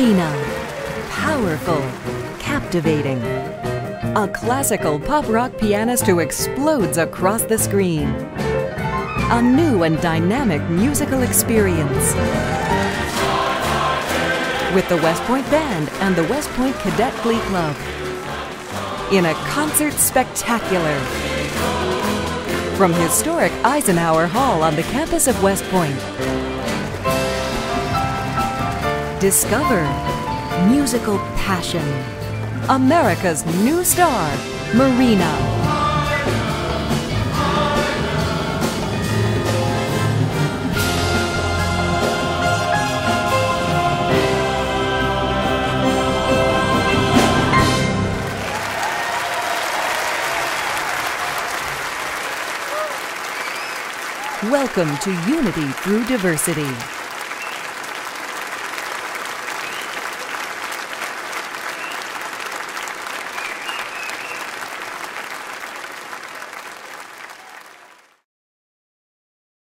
Marina. Powerful, captivating. A classical pop rock pianist who explodes across the screen. A new and dynamic musical experience. With the West Point Band and the West Point Cadet Glee Club. In a concert spectacular. From historic Eisenhower Hall on the campus of West Point. Discover musical passion. America's new star, Marina. Welcome to Unity Through Diversity.